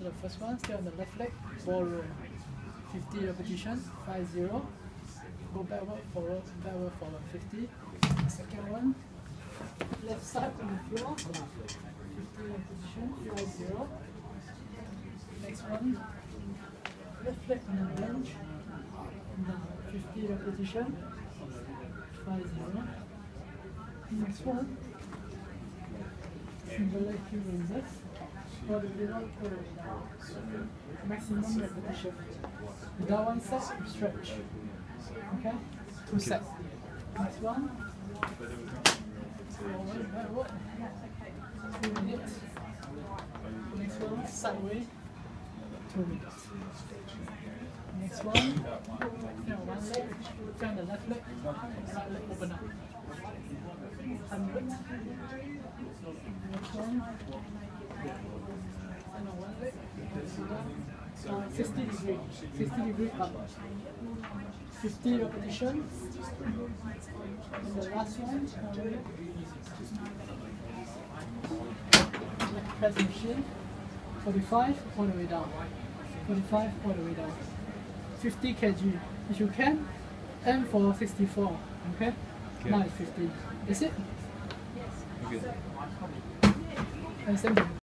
So the first one, stay on the left leg, ballroom. 50 repetition, 5-0. Go backward, forward, 50. Second one, left side on the floor, 50 repetition, 5-0. Next one, left leg on the bench, 50 repetition, 5-0. Next one, single leg heel raises, for the middle curl down. Maximum repetition. Without one set, stretch. Okay? 2 sets. Next one. Forward, backward. 2 minutes. Next one, sideways. 2 minutes. Next one, one leg, turn the left leg, right leg open up. 100. Next one, and on one leg, 60 degree up. 50 repetition. And the last one, leg press machine. 45 all the way down. 45 all the way down. 50 kg. If you can, aim for 64. Okay? Now it's 50. Is it? Okay. And same.